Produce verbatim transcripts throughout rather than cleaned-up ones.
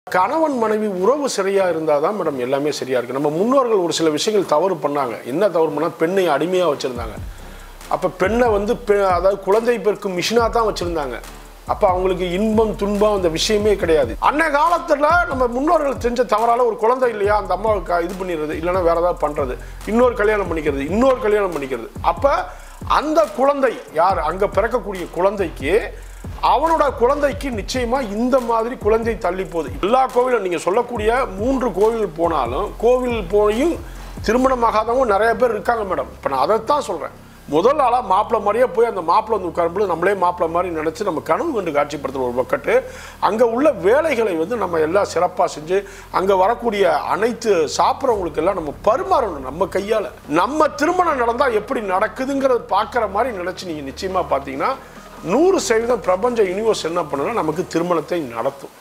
கணவன் மனைவி உறவு சரியா இருந்தாதான் மேடம் எல்லாமே சரியா இருக்கு. நம்ம முன்னோர்கள் ஒரு சில விஷயங்கள் தவறு பண்ணாங்க. என்ன தவறு பண்ணா, பெண்ணை அடிமையா வச்சிருந்தாங்க. அப்ப பெண்ணை வந்து அதாவது குழந்தை பெருக்கும் மிஷினா தான் வச்சிருந்தாங்க. அப்ப அவங்களுக்கு இன்பம் துன்பம் அந்த விஷயமே கிடையாது. அன்ன காலத்துல நம்ம முன்னோர்கள் செஞ்ச தவறால ஒரு குழந்தை இல்லையா அந்த அம்மாவுக்கு இது பண்ணிடுறது, இல்லைன்னா வேற ஏதாவது பண்றது, இன்னொரு கல்யாணம் பண்ணிக்கிறது, இன்னொரு கல்யாணம் பண்ணிக்கிறது. அப்ப அந்த குழந்தை யார் அங்க பிறக்கக்கூடிய குழந்தைக்கு அவனோட குழந்தைக்கு நிச்சயமா இந்த மாதிரி குழந்தை தள்ளி போகுது. எல்லா கோவிலும் நீங்க சொல்லக்கூடிய மூன்று கோவில் போனாலும் கோவில் போயும் திருமணமாகாதவங்க நிறைய பேர் இருக்காங்க மேடம். இப்ப நான் அதைத்தான் சொல்றேன். முதல் ஆளா மாப்பிள்ளை மாதிரியே போய் அந்த மாப்பிள்ளை வந்து உட்காரும்போது நம்மளே மாப்பிள்ளை மாதிரி நினைச்சு நம்ம கனவு கண்டு காட்சிப்படுத்துற ஒரு பக்கத்து அங்க உள்ள வேலைகளை வந்து நம்ம எல்லாம் சிறப்பா செஞ்சு அங்க வரக்கூடிய அனைத்து சாப்பிட்றவங்களுக்கு எல்லாம் நம்ம பரிமாறணும் நம்ம கையால. நம்ம திருமணம் நடந்தா எப்படி நடக்குதுங்கிறத பார்க்குற மாதிரி நினைச்சு நீங்க நிச்சயமா பார்த்தீங்கன்னா நூறு சதவீதம் பிரபஞ்ச யூனிவர்ஸ் என்ன பண்ணுன்னா நமக்கு திருமணத்தை நடத்தும்.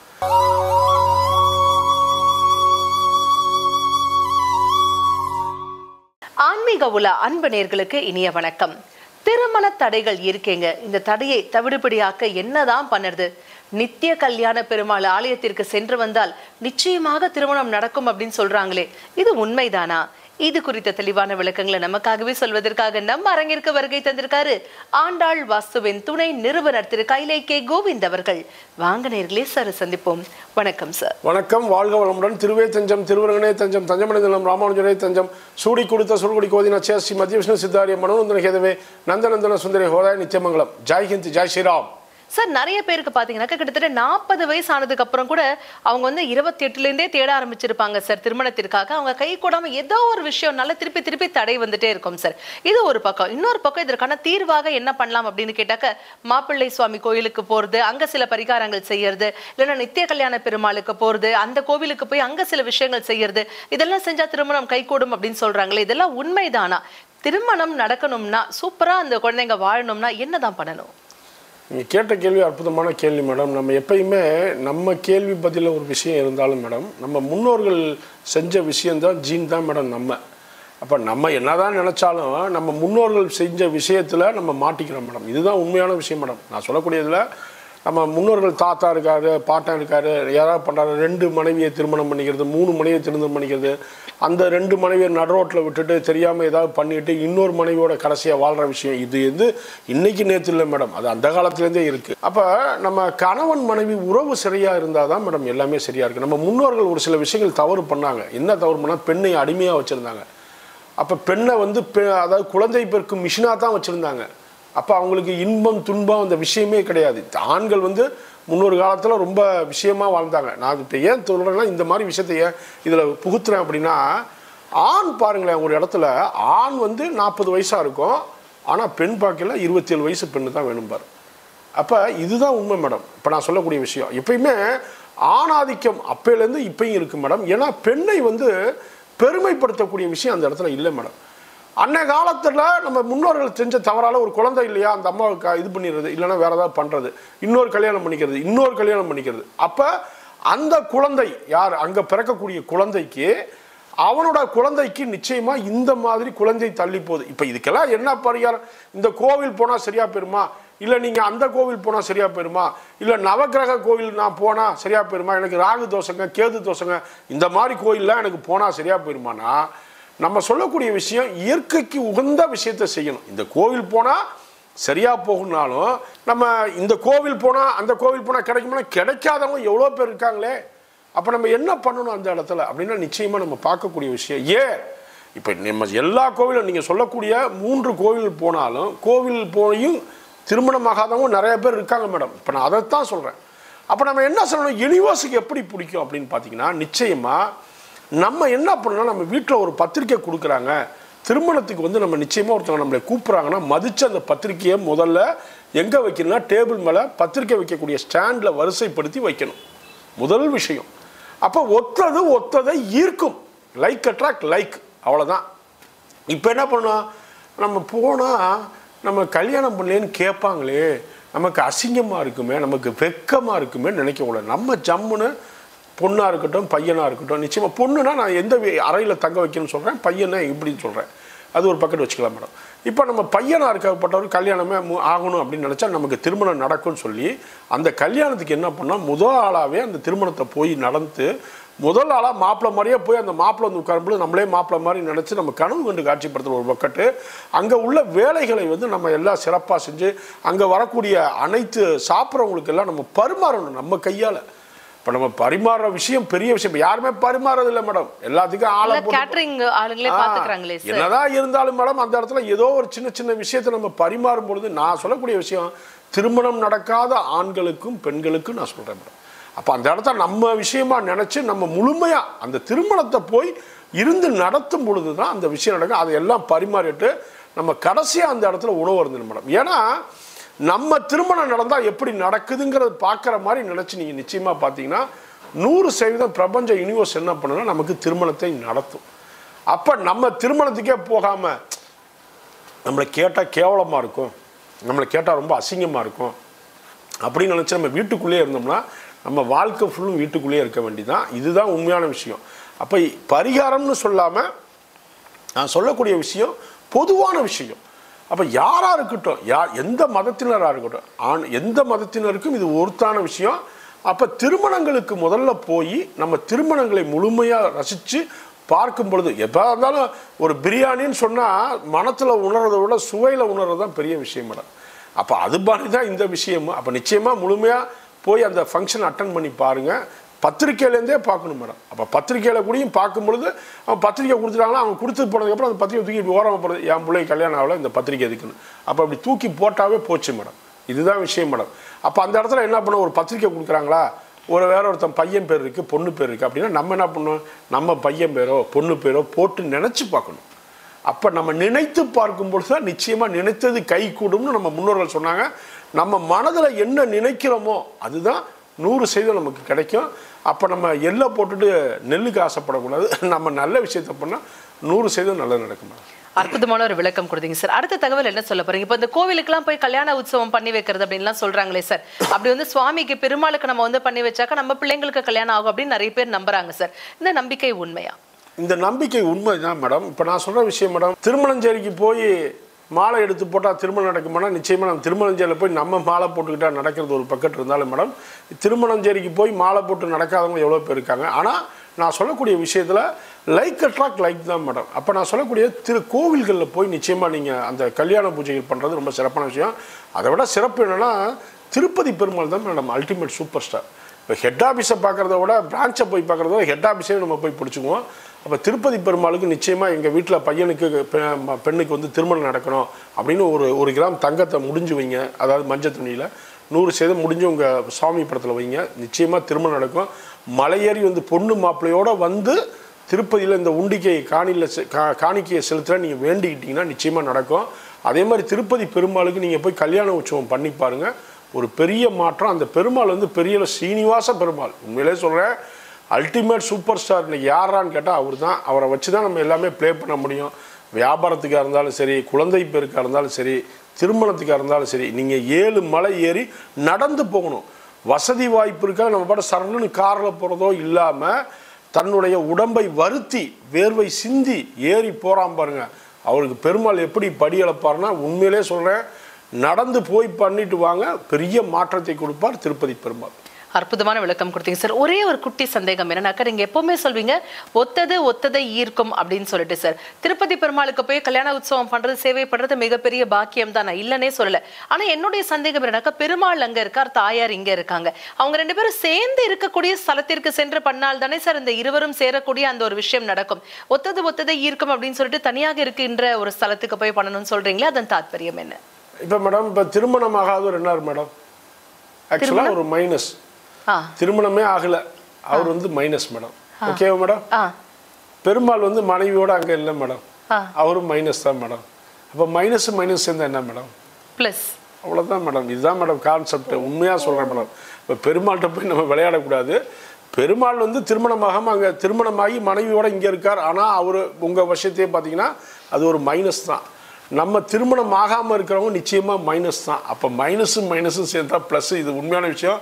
ஆன்மீக உலா அன்பு நேயர்களுக்கு இனிய வணக்கம். திருமண தடைகள் இருக்கேங்க, இந்த தடையை தவிடுபடியாக்க என்னதான் பண்ணுறது? நித்திய கல்யாண பெருமாள் ஆலயத்திற்கு சென்று வந்தால் நிச்சயமாக திருமணம் நடக்கும் அப்படின்னு சொல்றாங்களே, இது உண்மைதானா? இது குறித்த தெளிவான விளக்கங்களை நமக்காகவே சொல்வதற்காக நம்ம அரங்கிற்கு வருகை தந்திருக்காரு ஆண்டாள் வாஸ்துவின் துணை நிறுவனர் திரு கைலை கே கோவிந்த் அவர்கள். வாங்க நேர்களே, சார் சந்திப்போம். வணக்கம் சார். வணக்கம், வாழ்க வளமுடன். திருவே தஞ்சம், திருவரங்கனே தஞ்சம், தஞ்சமணிதலம், ராமானுஜனே தஞ்சம், சூடி கொடுத்த சுருகுடி கோதின சேஸ்ரீ மத்திய விஷ்ணு சித்தாரிய மனோநந்தன கேதவே நந்தநந்தன சுந்தரி ஹோதாய நித்தியமங்கலம். ஜாய் ஹிந்த், ஜாய் ஸ்ரீராம். சார், நிறைய பேருக்கு பாத்தீங்கன்னா கிட்டத்தட்ட நாற்பது வயசு ஆனதுக்கு அப்புறம் கூட அவங்க வந்து இருபத்தி எட்டுல இருந்தே தேட ஆரம்பிச்சிருப்பாங்க சார் திருமணத்திற்காக. அவங்க கை கூடாம ஏதோ ஒரு விஷயம்னால திருப்பி திருப்பி தடை வந்துட்டே இருக்கும் சார். இது ஒரு பக்கம். இன்னொரு பக்கம் இதற்கான தீர்வாக என்ன பண்ணலாம் அப்படின்னு கேட்டாக்க, மாப்பிள்ளை சுவாமி கோயிலுக்கு போறது, அங்க சில பரிகாரங்கள் செய்யறது, இல்லைன்னா நித்திய கல்யாண பெருமாளுக்கு போறது, அந்த கோவிலுக்கு போய் அங்க சில விஷயங்கள் செய்யறது, இதெல்லாம் செஞ்சா திருமணம் கை கூடும் அப்படின்னு சொல்றாங்களே, இதெல்லாம் உண்மைதானா? திருமணம் நடக்கணும்னா, சூப்பரா அந்த குழந்தைங்க வாழணும்னா என்னதான் பண்ணணும்? நீங்கள் கேட்ட கேள்வி அற்புதமான கேள்வி மேடம். நம்ம எப்பயுமே நம்ம கேள்வி பதில ஒரு விஷயம் இருந்தாலும் மேடம், நம்ம முன்னோர்கள் செஞ்ச விஷயந்தான் ஜீன் தான் மேடம் நம்ம. அப்போ நம்ம என்னதான் நினச்சாலும் நம்ம முன்னோர்கள் செஞ்ச விஷயத்தில் நம்ம மாட்டிக்கிறோம் மேடம். இதுதான் உண்மையான விஷயம் மேடம். நான் சொல்லக்கூடியதில் நம்ம முன்னோர்கள் தாத்தா இருக்காரு, பாட்டன் இருக்காரு, யாராவது பண்ணுறாரு, ரெண்டு மனைவியை திருமணம் பண்ணிக்கிறது, மூணு மனைவியை திருமணம் பண்ணிக்கிறது, அந்த ரெண்டு மனைவியை நடுரோட்டில் விட்டுட்டு தெரியாமல் ஏதாவது பண்ணிட்டு இன்னொரு மனைவியோட கடைசியாக வாழ்கிற விஷயம் இது வந்து இன்னைக்கு நேற்று இல்லை மேடம், அது அந்த காலத்துலேருந்தே இருக்குது. அப்போ நம்ம கணவன் மனைவி உறவு சரியாக இருந்தால் தான் மேடம் எல்லாமே சரியாக இருக்குது. நம்ம முன்னோர்கள் ஒரு சில விஷயங்கள் தவறு பண்ணாங்க. என்ன தவறு பண்ணால், பெண்ணை அடிமையாக வச்சுருந்தாங்க. அப்போ பெண்ணை வந்து அதாவது குழந்தை பெருக்கும் மிஷினாக தான் வச்சுருந்தாங்க. அப்போ அவங்களுக்கு இன்பம் துன்பம் அந்த விஷயமே கிடையாது. ஆண்கள் வந்து முன்னொரு காலத்தில் ரொம்ப விஷயமாக வாழ்ந்தாங்க. நான் இப்போ ஏன் சொல்கிறேன்னா, இந்த மாதிரி விஷயத்தை ஏன் இதில் புகுத்துறேன் அப்படின்னா, ஆண் பாருங்களேன், ஒரு இடத்துல ஆண் வந்து நாற்பது வயசாக இருக்கும், ஆனால் பெண் பார்க்கல இருபத்தி ஏழு வயசு பெண்ணு தான் வேணும் பாரு. அப்போ இதுதான் உண்மை மேடம். இப்போ நான் சொல்லக்கூடிய விஷயம் எப்பயுமே ஆணாதிக்கம் அப்பையிலேருந்து இப்பயும் இருக்குது மேடம். ஏன்னா பெண்ணை வந்து பெருமைப்படுத்தக்கூடிய விஷயம் அந்த இடத்துல இல்லை மேடம். அன்ன காலத்தில் நம்ம முன்னோர்கள் செஞ்ச தவறால ஒரு குழந்தை இல்லையா அந்த அம்மாவுக்கு இது பண்ணிடுறது, இல்லைன்னா வேற ஏதாவது பண்றது, இன்னொரு கல்யாணம் பண்ணிக்கிறது, இன்னொரு கல்யாணம் பண்ணிக்கிறது. அப்ப அந்த குழந்தை யார் அங்க பிறக்கக்கூடிய குழந்தைக்கு அவனோட குழந்தைக்கு நிச்சயமா இந்த மாதிரி குழந்தை தள்ளி போகுது. இப்ப இதுக்கெல்லாம் என்ன பரிகாரம்? இந்த கோவில் போனா சரியா போயிருமா, இல்ல நீங்க அந்த கோவில் போனா சரியா போயிருமா, இல்ல நவக்கிரக கோவில் நான் போனா சரியா போயிருமா, எனக்கு ராகு தோஷங்க கேது தோஷங்க இந்த மாதிரி கோயில்லாம் எனக்கு போனா சரியா போயிருமானா, நம்ம சொல்லக்கூடிய விஷயம் இயற்கைக்கு உகந்த விஷயத்தை செய்யணும். இந்த கோவில் போனால் சரியா போகுனாலும் நம்ம இந்த கோவில் போனால் அந்த கோவில் போனால் கிடைக்கும்னா கிடைக்காதவங்க எவ்வளோ பேர் இருக்காங்களே. அப்போ நம்ம என்ன பண்ணணும் அந்த இடத்துல அப்படின்னா, நிச்சயமாக நம்ம பார்க்கக்கூடிய விஷயம் ஏன் இப்போ நம்ம எல்லா கோவிலும் நீங்கள் சொல்லக்கூடிய மூன்று கோவில் போனாலும் கோவில் போயும் திருமணமாகாதவங்க நிறைய பேர் இருக்காங்க மேடம். இப்போ நான் அதைத்தான் சொல்கிறேன். அப்போ நம்ம என்ன சொல்லணும், யூனிவர்ஸுக்கு எப்படி பிடிக்கும் அப்படின்னு பார்த்தீங்கன்னா, நிச்சயமாக நம்ம என்ன பண்ணணும், நம்ம வீட்டில் ஒரு பத்திரிக்கை கொடுக்குறாங்க திருமணத்துக்கு வந்து நம்ம நிச்சயமாக ஒருத்தவங்க நம்மளை கூப்பிட்றாங்கன்னா மதித்து அந்த பத்திரிக்கையை முதல்ல எங்கே வைக்கணும்னா டேபிள் மேலே பத்திரிக்கை வைக்கக்கூடிய ஸ்டாண்டில் வரிசைப்படுத்தி வைக்கணும். முதல் விஷயம். அப்போ ஒத்தது ஒத்ததை ஈர்க்கும், லைக் அட்ராக்ட் லைக், அவ்வளோதான். இப்போ என்ன பண்ணோம், நம்ம போனால் நம்ம கல்யாணம் பண்ணலேன்னு கேட்பாங்களே, நமக்கு அசிங்கமாக இருக்குமே, நமக்கு வெக்கமாக இருக்குமே நினைக்கக்கூடாது. நம்ம ஜம்முன்னு பொண்ணாக இருக்கட்டும் பையனாக இருக்கட்டும், நிச்சயமாக பொண்ணுனா நான் எந்த அறையில் தங்க வைக்கணும்னு சொல்கிறேன், பையனை இப்படின்னு சொல்கிறேன். அது ஒரு பக்கெட் வச்சுக்கலாம் மேடம். இப்போ நம்ம பையனாக இருக்கப்பட்டவர் கல்யாணமே ஆகணும் அப்படின்னு நினச்சா நமக்கு திருமணம் நடக்கும்னு சொல்லி அந்த கல்யாணத்துக்கு என்ன பண்ணால் முதல் ஆளாகவே அந்த திருமணத்தை போய் நடந்து முதல் ஆளாக மாப்பிள்ளை மாதிரியே போய் அந்த மாப்பிள்ளை வந்து உட்காரும்போது நம்மளே மாப்பிள்ளை மாதிரி நினச்சி நம்ம கனவு கண்டு காட்சிப்படுத்துகிற ஒரு பக்கெட்டு அங்கே உள்ள வேலைகளை வந்து நம்ம எல்லாம் சிறப்பாக செஞ்சு அங்கே வரக்கூடிய அனைத்து சாப்பிட்றவங்களுக்கு எல்லாம் நம்ம பரிமாறணும் நம்ம கையால். இப்போ நம்ம பரிமாறுற விஷயம் பெரிய விஷயம். இப்போ யாருமே பரிமாறது இல்லை மேடம், எல்லாத்துக்கும் ஆளை கேட்டரிங் ஆளுங்களே பார்த்துக்கிறாங்களே. என்னதான் இருந்தாலும் மேடம் அந்த இடத்துல ஏதோ ஒரு சின்ன சின்ன விஷயத்தை நம்ம பரிமாறும் பொழுது நான் சொல்லக்கூடிய விஷயம் திருமணம் நடக்காத ஆண்களுக்கும் பெண்களுக்கும் நான் சொல்கிறேன் மேடம். அப்போ அந்த இடத்த நம்ம விஷயமா நினச்சி நம்ம முழுமையாக அந்த திருமணத்தை போய் இருந்து நடத்தும் பொழுது தான் அந்த விஷயம் நடக்கும். அதையெல்லாம் பரிமாறிட்டு நம்ம கடைசியாக அந்த இடத்துல உணவு இருந்தது மேடம். ஏன்னா நம்ம திருமணம் நடந்தால் எப்படி நடக்குதுங்கிறது பார்க்குற மாதிரி நினச்சி நீங்கள் நிச்சயமாக பார்த்தீங்கன்னா நூறு சதவீதம் பிரபஞ்ச யூனிவர்ஸ் என்ன பண்ணுன்னா நமக்கு திருமணத்தை நடத்தும். அப்போ நம்ம திருமணத்துக்கே போகாமல் நம்மளை கேட்டால் கேவலமாக இருக்கும், நம்மளை கேட்டால் ரொம்ப அசிங்கமாக இருக்கும் அப்படின்னு நினச்சி நம்ம வீட்டுக்குள்ளேயே இருந்தோம்னா நம்ம வாழ்க்கை ஃபுல்லும் வீட்டுக்குள்ளேயே இருக்க வேண்டியதான். இதுதான் உண்மையான விஷயம். அப்போ பரிகாரம்னு சொல்லாமல் நான் சொல்லக்கூடிய விஷயம் பொதுவான விஷயம். அப்போ யாராக இருக்கட்டும், யார் எந்த மதத்தினராக இருக்கட்டும், ஆண் எந்த மதத்தினருக்கும் இது ஒருத்தான விஷயம். அப்போ திருமணங்களுக்கு முதல்ல போய் நம்ம திருமணங்களை முழுமையாக ரசித்து பார்க்கும் பொழுது எப்போ இருந்தாலும் ஒரு பிரியாணின்னு சொன்னால் மனத்தில் உணர்றதை விட சுவையில் உணர்றது தான் பெரிய விஷயம் மேடம். அப்போ அது மாதிரி தான் இந்த விஷயமும். அப்போ நிச்சயமாக முழுமையாக போய் அந்த ஃபங்க்ஷன் அட்டன் பண்ணி பாருங்கள். பத்திரிக்கையிலேருந்தே பார்க்கணும் மேடம். அப்போ பத்திரிக்கையில் கூடயும் பார்க்கும் பொழுது அவன் பத்திரிக்கை கொடுத்துட்டாங்கன்னா அவங்க கொடுத்து போனதுக்கப்புறம் அந்த பத்திரிக்கை தூக்கி ஓரமாக போகிறது, என் பிள்ளை கல்யாணம் ஆகல இந்த பத்திரிக்கை எதுக்குன்னு. அப்போ அப்படி தூக்கி போட்டாவே போச்சு மேடம். இதுதான் விஷயம் மேடம். அப்போ அந்த இடத்துல என்ன பண்ண ஒரு பத்திரிக்கை கொடுக்குறாங்களா, ஒரு வேற ஒருத்தன் பையன் பேர் இருக்குது பொண்ணு பேர் இருக்குது அப்படின்னா நம்ம என்ன பண்ணணும், நம்ம பையன் பேரோ பொண்ணு பேரோ போட்டு நினச்சி பார்க்கணும். அப்போ நம்ம நினைத்து பார்க்கும் பொழுது தான் நிச்சயமாக நினைத்தது கை கூடும்னு நம்ம முன்னோர்கள் சொன்னாங்க. நம்ம மனதில் என்ன நினைக்கிறோமோ அதுதான் நூறு சதவீதம் நமக்கு கிடைக்கும். அப்போ நம்ம எல்லை போட்டுட்டு நெல்லுக்கு ஆசைப்படக்கூடாது. நம்ம நல்ல விஷயத்தை பண்ணால் நூறு சதவீதம் நல்லது நடக்கும். அற்புதமான ஒரு விளக்கம் கொடுத்தீங்க சார். அடுத்த தகவல் என்ன சொல்ல போறீங்க? இப்போ இந்த கோவிலுக்குலாம் போய் கல்யாண உற்சவம் பண்ணி வைக்கிறது அப்படின்லாம் சொல்றாங்களே சார், அப்படி வந்து சுவாமிக்கு பெருமாளுக்கு நம்ம வந்து பண்ணி வச்சாக்கா நம்ம பிள்ளைங்களுக்கு கல்யாணம் ஆகும் அப்படின்னு நிறைய பேர் நம்புறாங்க சார். இந்த நம்பிக்கை உண்மையா? இந்த நம்பிக்கை உண்மை தான் மேடம். இப்போ நான் சொல்ற விஷயம் மேடம், திருமணஞ்சேரிக்கு போய் மாலை எடுத்து போட்டால் திருமணம் நடக்குமானா நிச்சயமாக நம்ம திருமணஞ்சேரியில் போய் நம்ம மாலை போட்டுக்கிட்டால் நடக்கிறது ஒரு பக்கெட் இருந்தாலும் மேடம், திருமணஞ்சேரிக்கு போய் மாலை போட்டு நடக்காதவங்க எவ்வளோ பேர் இருக்காங்க. ஆனால் நான் சொல்லக்கூடிய விஷயத்தில் லைக் அட்ராக்ட் லைக் தான் மேடம். அப்போ நான் சொல்லக்கூடிய திரு கோவில்களில் போய் நிச்சயமாக நீங்கள் அந்த கல்யாண பூஜைகள் பண்ணுறது ரொம்ப சிறப்பான விஷயம். அதை விட சிறப்பு என்னென்னா திருப்பதி பெருமாள் தான் மேடம் அல்டிமேட் சூப்பர் ஸ்டார். இப்போ ஹெட் ஆஃபீஸை பார்க்குறத விட பிரான்ச்சை போய் பார்க்குறத விட ஹெட் ஆஃபீஸே நம்ம போய் பிடிச்சிக்குவோம். அப்போ திருப்பதி பெருமாளுக்கு நிச்சயமாக எங்கள் வீட்டில் பையனுக்கு பெண்ணுக்கு வந்து திருமணம் நடக்கணும் அப்படின்னு ஒரு ஒரு கிராம் தங்கத்தை முடிஞ்சு வைங்க, அதாவது மஞ்சள் துணியில் நூறு சதவீதம் முடிஞ்சு உங்கள் சாமி படத்தில் வைங்க, நிச்சயமாக திருமணம் நடக்கும். மலையேறி வந்து பொண்ணு மாப்பிள்ளையோடு வந்து திருப்பதியில் இந்த உண்டிக்கை காணியில் கா காணிக்கையை செலுத்துகிற நீங்கள் வேண்டிக்கிட்டிங்கன்னா நிச்சயமாக நடக்கும். அதே மாதிரி திருப்பதி பெருமாளுக்கு நீங்கள் போய் கல்யாண உற்சவம் பண்ணி பாருங்கள், ஒரு பெரிய மாற்றம். அந்த பெருமாள் வந்து பெரிய சீனிவாச பெருமாள், உண்மையிலே சொல்கிறேன் அல்டிமேட் சூப்பர் ஸ்டார். இன்னைக்கு யாரான்னு கேட்டால் அவர் தான். அவரை வச்சு தான் நம்ம எல்லாமே ப்ளே பண்ண முடியும். வியாபாரத்துக்காக இருந்தாலும் சரி, குழந்தை பேருக்காக இருந்தாலும் சரி, திருமணத்துக்காக இருந்தாலும் சரி, நீங்கள் ஏழு மலை ஏறி நடந்து போகணும். வசதி வாய்ப்பு இருக்காது நம்ம பாட்டு சரணுன்னு காரில் போகிறதோ இல்லாமல் தன்னுடைய உடம்பை வருத்தி வேர்வை சிந்தி ஏறி போகிறான் பாருங்க, அவருக்கு பெருமாள் எப்படி படி அளப்பார்னா உண்மையிலே சொல்கிறேன், நடந்து போய் பண்ணிட்டு வாங்க, பெரிய மாற்றத்தை கொடுப்பார் திருப்பதி பெருமாள். அற்புதமான விளக்கம் கொடுத்தீங்க சார். ஒரே ஒரு குட்டி சந்தேகம் என்னன்னாக்கா, நீங்க எப்பவுமே சொல்வீங்க ஒத்தது ஒத்ததை ஈர்க்கும் அப்படின்னு சொல்லிட்டு சார், திருப்பதி பெருமாளுக்கு போய் கல்யாண உற்சவம் பண்றது சேவை பண்றது மிகப்பெரிய பாக்கியம் தான், நான் இல்லைன்னே சொல்லல. ஆனா என்னுடைய சந்தேகம் என்னன்னாக்கா, பெருமாள் அங்க இருக்கார், தாயார் இங்க இருக்காங்க, அவங்க ரெண்டு பேரும் சேர்ந்து இருக்கக்கூடிய ஸ்தலத்திற்கு சென்று பண்ணால் தானே சார் இந்த இருவரும் சேரக்கூடிய அந்த ஒரு விஷயம் நடக்கும். ஒத்தது ஒத்ததை ஈர்க்கும் அப்படின்னு சொல்லிட்டு தனியாக இருக்கின்ற ஒரு ஸ்தலத்துக்கு போய் பண்ணணும்னு சொல்றீங்களே, அதன் தாத்பரியம் என்ன? இப்ப மேடம் இப்ப திருமணம் ஆகாதவர் என்ன மேடம், ஆக்சுவலா ஒரு மைனஸ், திருமணமே ஆகல அவர் வந்து மைனஸ் மேடம். ஓகேவா மேடம்? பெருமாள் வந்து மனைவியோட அங்க இல்லை மேடம், அவரும் மைனஸ் தான் மேடம். அப்ப மைனஸ் மைனஸ் சேர்ந்தா என்ன மேடம்? பிளஸ். அவ்வளவுதான் மேடம். இதுதான் மேடம் கான்செப்ட். உண்மையா சொல்றேன் மேடம். இப்போ பெருமாள்கிட்ட போய் நம்ம விளையாடக்கூடாது. பெருமாள் வந்து திருமணமாகாம அங்க திருமணமாகி மனைவியோட இங்க இருக்கார், ஆனா அவரு உங்க விஷயத்தையே பாத்தீங்கன்னா அது ஒரு மைனஸ் தான். நம்ம திருமணம் ஆகாம இருக்கிறவங்க நிச்சயமா மைனஸ் தான். அப்ப மைனஸும் மைனஸும் சேர்ந்தா பிளஸ். இது உண்மையான விஷயம்.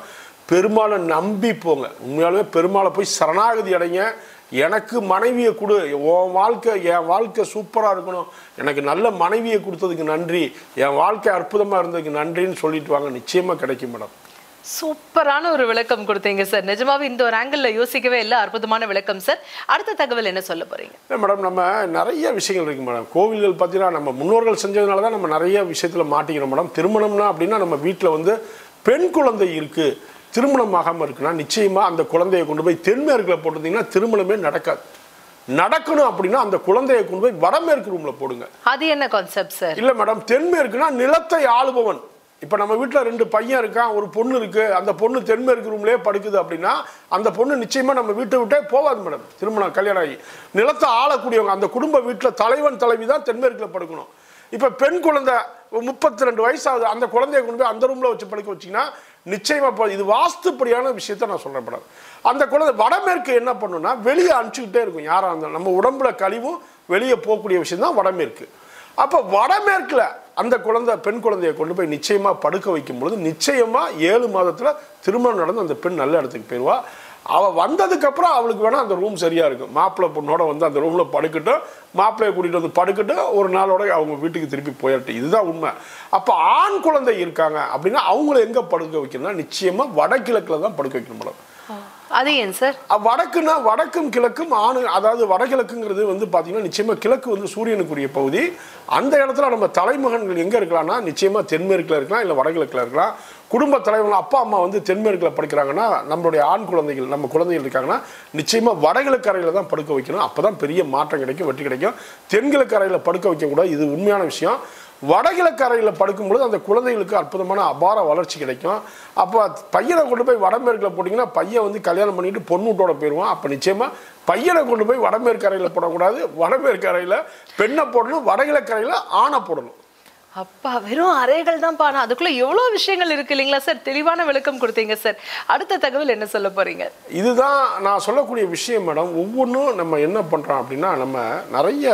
பெருமாளை நம்பி போங்க. உண்மையாலுமே பெருமாளை போய் சரணாகதி அடைங்க. எனக்கு மனைவியை கொடு, உன் வாழ்க்கை என் வாழ்க்கை சூப்பராக இருக்கணும், எனக்கு நல்ல மனைவியை கொடுத்ததுக்கு நன்றி, என் வாழ்க்கை அற்புதமாக இருந்ததுக்கு நன்றின்னு சொல்லிட்டு வாங்க, நிச்சயமாக கிடைக்கும் மேடம். சூப்பரான ஒரு விளக்கம் கொடுத்தீங்க சார். நிஜமாவே இந்த ஒரு ஆங்கிள் யோசிக்கவே இல்லை. அற்புதமான விளக்கம் சார். அடுத்த தகவல் என்ன சொல்ல போறீங்க? இல்லை மேடம், நம்ம நிறைய விஷயங்கள் இருக்கு மேடம். கோவில்கள் பார்த்தீங்கன்னா நம்ம முன்னோர்கள் செஞ்சதுனால தான் நம்ம நிறைய விஷயத்தில் மாட்டிக்கிறோம் மேடம். திருமணம்னா அப்படின்னா நம்ம வீட்டில் வந்து பெண் குழந்தை இருக்கு, திருமணம் ஆகாமல் இருக்குன்னா நிச்சயமா அந்த குழந்தையை கொண்டு போய் தென்மேற்குல போட்டுட்டீங்கன்னா திருமணமே நடக்காது. நடக்கணும் அப்படின்னா அந்த குழந்தையை கொண்டு போய் வடமேற்கு ரூம்ல போடுங்க. அது என்ன கான்செப்ட் சார்? இல்ல மேடம், தென்மேற்குனா நிலத்தை ஆளுபவன். இப்ப நம்ம வீட்டுல ரெண்டு பையன் இருக்கான், ஒரு பொண்ணு இருக்கு, அந்த பொண்ணு தென்மேற்கு ரூம்லயே படுக்குது அப்படின்னா அந்த பொண்ணு நிச்சயமா நம்ம வீட்டை விட்டே போகாது மேடம். திருமணம் கல்யாணம் ஆகி நிலத்தை ஆளக்கூடியவங்க அந்த குடும்ப வீட்டுல தலைவன் தலைவி தான் தென்மேற்குல படுக்கணும். இப்ப பெண் குழந்தை முப்பத்தி ரெண்டு வயசாகுது, அந்த குழந்தைய கொண்டு போய் அந்த ரூம்ல வச்சு படுக்க வச்சீங்கன்னா நிச்சயமா இது வாஸ்துப்படியான விஷயத்த நான் சொல்றேன் மேடம். அந்த குழந்தை வடமேற்கு என்ன பண்ணுன்னா வெளியே அனுப்பிச்சுக்கிட்டே இருக்கும். யாரா இருந்தாலும் நம்ம உடம்புல கழிவும் வெளியே போகக்கூடிய விஷயம் தான் வடமேற்கு. அப்ப வடமேற்குல அந்த குழந்தை பெண் குழந்தையை கொண்டு போய் நிச்சயமா படுக்க வைக்கும் பொழுது நிச்சயமா ஏழு மாதத்துல திருமணம் நடந்து அந்த பெண் நல்ல இடத்துக்கு போயிடுவா. அவள் வந்ததுக்கு அப்புறம் அவளுக்கு வேணா அந்த ரூம் சரியா இருக்கும். மாப்பிள்ளை பொண்ணோட வந்து அந்த ரூம்ல படுக்கட்டும், மாப்பிள்ளையை கூட்டிட்டு வந்து படுக்கட்டும், ஒரு நாளோட அவங்க வீட்டுக்கு திருப்பி போயிட்டு. இதுதான் உண்மை. அப்ப ஆண் குழந்தை இருக்காங்க அப்படின்னா அவங்கள எங்க படுக்க வைக்கணும்னா நிச்சயமா வடகிழக்குல தான் படுக்க வைக்கணும் மேடம். அது ஏன் சார்? வடக்குன்னா வடக்கும் கிழக்கும் ஆணு, அதாவது வடகிழக்குங்கிறது வந்து பாத்தீங்கன்னா நிச்சயமா கிழக்கு வந்து சூரியனுக்குரிய பகுதி. அந்த இடத்துல நம்ம தலைமகன்கள் எங்க இருக்கலாம்னா நிச்சயமா தென்மேற்குல இருக்கலாம், இல்ல வடகிழக்குல இருக்கலாம். குடும்ப தலைவர்கள் அப்பா அம்மா வந்து தென்மேற்குல படுக்கிறாங்கன்னா நம்மளுடைய ஆண் குழந்தைகள் நம்ம குழந்தைகள் இருக்காங்கன்னா நிச்சயமா வடகிழக்கு அறையில தான் படுக்க வைக்கணும். அப்பதான் பெரிய மாற்றம் கிடைக்கும், வெற்றி கிடைக்கும். தென்கிழக்கு அறையில படுக்க வைக்க கூடாது, இது உண்மையான விஷயம். வடகிழக்கு அறையில் படுக்கும்பொழுது அந்த குழந்தைகளுக்கு அற்புதமான அபார வளர்ச்சி கிடைக்கும். அப்போ பையனை கொண்டு போய் வடமேற்குல போட்டிங்கன்னா பையன் வந்து கல்யாணம் பண்ணிட்டு பொண்ணூட்டோட போயிடுவான். அப்போ நிச்சயமா பையனை கொண்டு போய் வடமேற்கு அறையில் போடக்கூடாது, வடமேற்கு அறையில் பெண்ணை போடணும், வடகிழக்கு அறையில் ஆணை போடணும். அப்பா வெறும் அறைகள் தான் பானா, அதுக்குள்ள எவ்வளவு விஷயங்கள் இருக்கு இல்லைங்களா சார்? தெளிவான விளக்கம் கொடுத்தீங்க சார். அடுத்த தகவல் என்ன சொல்ல போறீங்க? இதுதான் நான் சொல்லக்கூடிய விஷயம் மேடம். ஒவ்வொன்றும் நம்ம என்ன பண்றோம் அப்படின்னா நம்ம நிறைய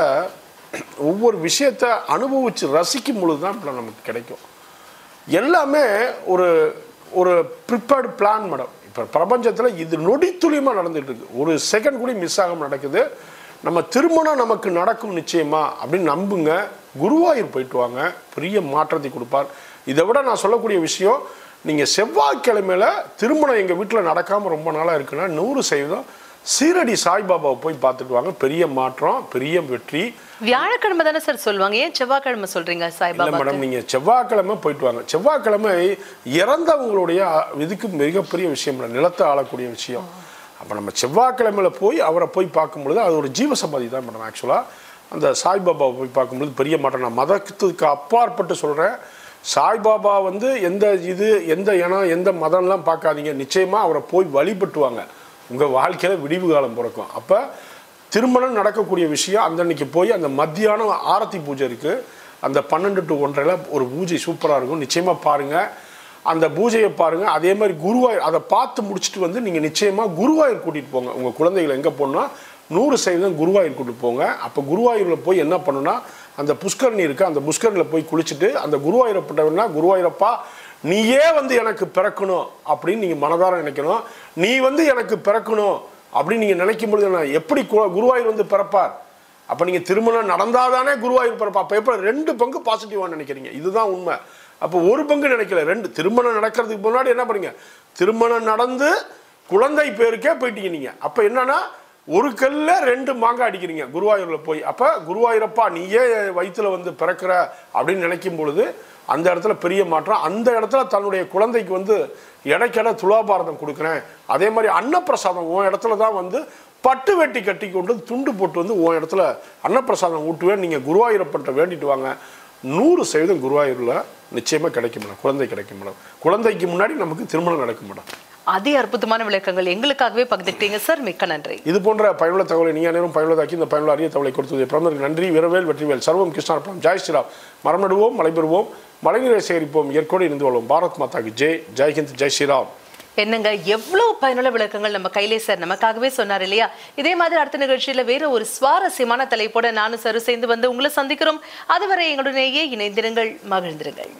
ஒவ்வொரு விஷயத்தை அனுபவிச்சு ரசிக்கும் பொழுது தான் இப்போ நமக்கு கிடைக்கும். எல்லாமே ஒரு ஒரு ப்ரிப்பேர்டு பிளான் மேடம். இப்போ பிரபஞ்சத்தில் இது நொடி துளியமாக நடந்துட்டு இருக்கு. ஒரு செகண்ட் கூட மிஸ் ஆகாமல் நடக்குது. நம்ம திருமணம் நமக்கு நடக்கும் நிச்சயமா அப்படின்னு நம்புங்க. குருவாயூர் போயிட்டு வாங்க, பெரிய மாற்றத்தை கொடுப்பார். இதை விட நான் சொல்லக்கூடிய விஷயம், நீங்கள் செவ்வாய்க்கிழமையில திருமணம் எங்கள் வீட்டில் நடக்காமல் ரொம்ப நாளாக இருக்குன்னா நூறு சதவீதம் சீரடி சாய்பாபாவை போய் பார்த்துட்டு வாங்க. பெரிய மாற்றம், பெரிய வெற்றி. வியாழக்கிழமை தானே சார் சொல்லுவாங்க, ஏன் செவ்வாய்க்கிழமை சொல்றீங்க சாய்பாபா? மேடம், நீங்க செவ்வாய்க்கிழமை போயிட்டு வாங்க. செவ்வாய்க்கிழமை இறந்தவங்களுடைய இதுக்கு மிகப்பெரிய விஷயம், நிலத்தை ஆளக்கூடிய விஷயம். அப்போ நம்ம செவ்வாய்க்கிழமையில போய் அவரை போய் பார்க்கும்பொழுது அது ஒரு ஜீவசமாதி தான் மேடம். ஆக்சுவலாக அந்த சாய்பாபாவை போய் பார்க்கும்பொழுது பெரிய மாற்றம். நான் மதத்துக்கு அப்பாற்பட்டு சொல்கிறேன். சாய்பாபா வந்து எந்த இது எந்த இனம் எந்த மதம்லாம் பார்க்காதீங்க, நிச்சயமாக அவரை போய் வழிபட்டுவாங்க. உங்கள் வாழ்க்கையில் விடிவு காலம் பிறக்கும். அப்போ திருமணம் நடக்கக்கூடிய விஷயம் அந்த அன்னைக்கு போய் அந்த மத்தியானம் ஆரத்தி பூஜை இருக்குது, அந்த பன்னெண்டு டு ஒன்றரையில் ஒரு பூஜை சூப்பராக இருக்கும். நிச்சயமாக பாருங்கள், அந்த பூஜையை பாருங்கள். அதே மாதிரி குருவாயூர் அதை பார்த்து முடிச்சுட்டு வந்து நீங்கள் நிச்சயமாக குருவாயூர் கூட்டிகிட்டு போங்க. உங்கள் குழந்தைகளை எங்கே போனால் நூறு சதவீதம் குருவாயூர் கூட்டிட்டு போங்க. அப்போ குருவாயூரில் போய் என்ன பண்ணுன்னா அந்த புஷ்கரணி இருக்குது, அந்த புஷ்கரணியில் போய் குளிச்சுட்டு அந்த குருவாயூரப்பட்டவன்னா குருவாயூரப்பா நீயே வந்து எனக்கு பிறக்கணும் அப்படின்னு நீங்கள் மனதார நினைக்கணும். நீ வந்து எனக்கு பிறக்கணும் அப்படின்னு நீங்கள் நினைக்கும் பொழுது என்ன எப்படி குருவாயூர் வந்து பிறப்பார்? அப்போ நீங்கள் திருமணம் நடந்தாதானே குருவாயூர் பிறப்பா. அப்போ எப்போ ரெண்டு பங்கு பாசிட்டிவாக நினைக்கிறீங்க, இதுதான் உண்மை. அப்போ ஒரு பங்கு நினைக்கல, ரெண்டு. திருமணம் நடக்கிறதுக்கு முன்னாடி என்ன பண்ணீங்க, திருமணம் நடந்து குழந்தை பேருக்கே போயிட்டீங்க நீங்கள். அப்போ என்னன்னா ஒரு கல்ல ரெண்டு மாங்காய் அடிக்கிறீங்க குருவாயூரில் போய். அப்போ குருவாயூரப்பா நீயே வயிற்றுல வந்து பிறக்கிற அப்படின்னு நினைக்கும் பொழுது அந்த இடத்துல பெரிய மாற்றம். அந்த இடத்துல தன்னுடைய குழந்தைக்கு வந்து இடைக்கட துலாபாரதம் கொடுக்குறேன். அதே மாதிரி அன்னப்பிரசாதம் உன் இடத்துல தான் வந்து பட்டு வெட்டி கட்டி கொண்டு துண்டு போட்டு வந்து உன் இடத்துல அன்னப்பிரசாதம் ஊட்டுவேன். நீங்கள் குருவாயூரப்பட்ட வேண்டிட்டு வாங்க. நூறு சதவீதம் குருவாயூரில் நிச்சயமாக கிடைக்கும் மேடம், குழந்தை கிடைக்கும் மேடம். குழந்தைக்கு முன்னாடி நமக்கு திருமணம் நடக்கும் மேடம். அதே அற்புதமான விளக்கங்கள் எங்களுக்காகவே பகிர்ந்துட்டீங்க சார், மிக்க நன்றி. இது போன்ற பயனுள்ள தகவலை நீ அனைவரும் பயனுள்ளதாக்கி இந்த பயனுள்ள அரிய தகவலை கொடுத்தது பிரதமருக்கு நன்றி. வீரவேல் வெற்றிவேல், சர்வம் கிருஷ்ணார்ப்பணம். ஜெய் ஸ்ரீராம். மரம் நடுவோம், மழை பெறுவோம், மழைநீரை சேகரிப்போம், இயற்கையோடு இருந்து வாழ்வோம். பாரத் மாதாக்கு ஜெய். ஜெய் ஹிந்த், ஜெய் ஸ்ரீராம். என்னங்க எவ்வளவு பயனுள்ள விளக்கங்கள் நம்ம கையிலே சார் நமக்காகவே சொன்னார் இல்லையா? இதே மாதிரி அடுத்த நிகழ்ச்சியில வேற ஒரு சுவாரஸ்யமான தலைப்போட நானும் சரு சேர்ந்து வந்து உங்களை சந்திக்கிறோம். அதுவரை எங்களுடனேயே இணைந்திருங்கள், மகிழ்ந்திருங்கள்.